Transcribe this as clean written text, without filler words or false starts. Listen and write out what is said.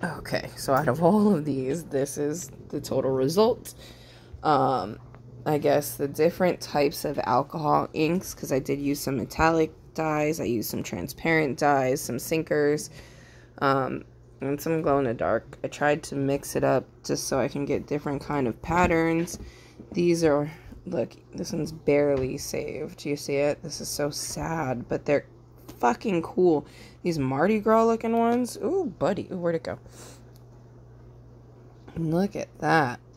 Okay, so out of all of these, this is the total result. Um, I guess the different types of alcohol inks, because I did use some metallic dyes, I used some transparent dyes, some sinkers, um, and some glow in the dark. I tried to mix it up just so I can get different kind of patterns. These are, look, this one's barely saved. Do you see it? This is so sad, but they're fucking cool. These Mardi Gras looking ones. Ooh, buddy. Ooh, where'd it go? Look at that.